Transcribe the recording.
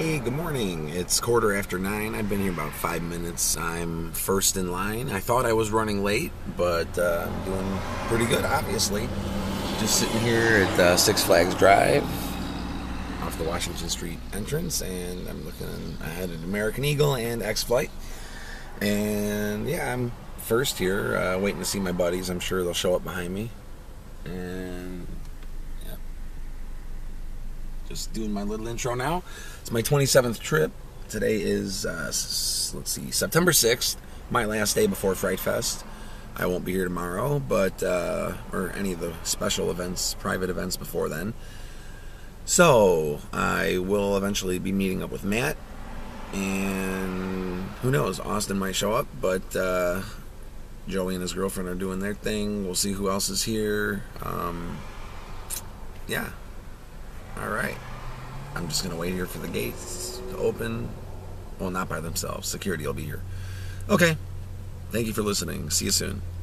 Hey, good morning. It's 9:15. I've been here about 5 minutes. I'm first in line. I thought I was running late, but I'm doing pretty good, obviously. Just sitting here at Six Flags Drive off the Washington Street entrance, and I'm looking ahead at American Eagle and X Flight. And yeah, I'm first here, waiting to see my buddies. I'm sure they'll show up behind me. And yeah, just doing my little intro now. It's my 27th trip. Today is, let's see, September 6th, my last day before Fright Fest. I won't be here tomorrow, but, or any of the special events, private events before then. So, I will eventually be meeting up with Matt, and who knows, Austin might show up, but, Joey and his girlfriend are doing their thing. We'll see who else is here. Yeah. Alright. I'm just going to wait here for the gates to open. Well, not by themselves. Security will be here. Okay. Thank you for listening. See you soon.